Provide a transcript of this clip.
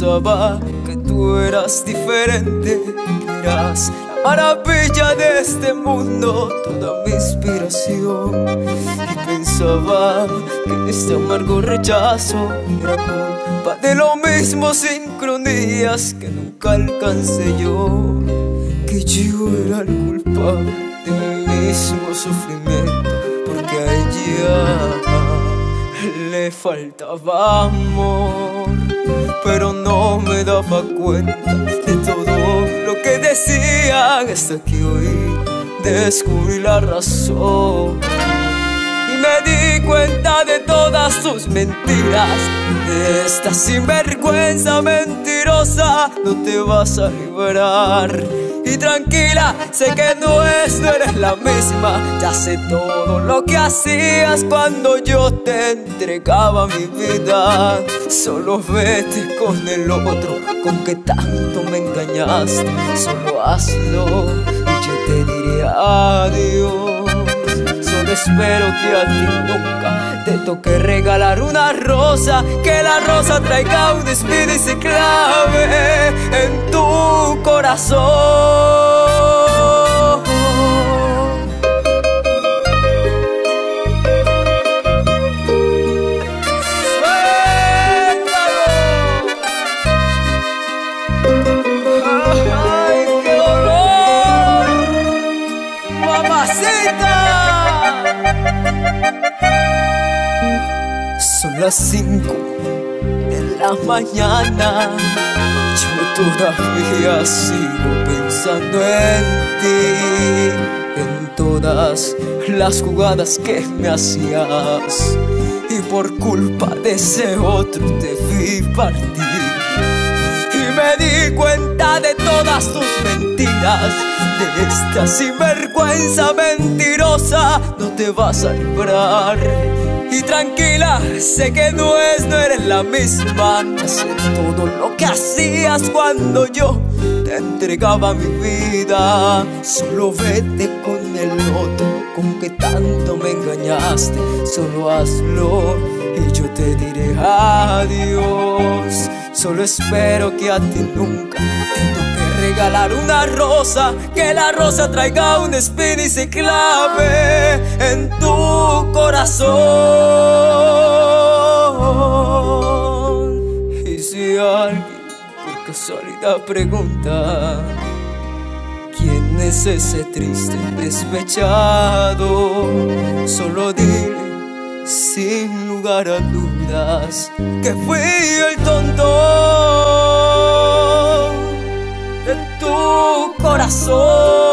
pensaba que tú eras diferente, que eras la maravilla de este mundo, toda mi inspiración. Y pensaba que este amargo rechazo era culpa de lo mismo, sincronías que nunca alcancé yo, que yo era el culpable de mi mismo sufrimiento, porque a ella le faltaba amor, pero no me daba cuenta de todo lo que decían, hasta que hoy descubrí la razón y me di cuenta de todas tus mentiras. De esta sinvergüenza mentirosa no te vas a librar. Y tranquila, sé que no eres la misma. Ya sé todo lo que hacías cuando yo te entregaba mi vida. Solo vete con el otro, con que tanto me engañaste. Solo hazlo y yo te diré adiós. Solo espero que a ti nunca te toque regalar una rosa, que la rosa traiga un espina y se clave en tu corazón. ¡Ay, qué dolor! ¡Mamacita! Son las 5 de la mañana. Yo todavía sigo pensando en ti, en todas las jugadas que me hacías, y por culpa de ese otro te vi partir. Y me di cuenta de todas tus mentiras. De esta sinvergüenza mentirosa no te vas a librar. Y tranquila, sé que no eres la misma. Ya sé todo lo que hacías cuando yo te entregaba mi vida. Solo vete con el otro, con que tanto me engañaste. Solo hazlo y yo te diré adiós. Solo espero que a ti nunca te toque regalar una rosa, que la rosa traiga un espina y se clave en tu corazón. Y si alguien por casualidad pregunta quién es ese triste despechado, solo dile sin lugar a dudas que fui el tonto de tu corazón.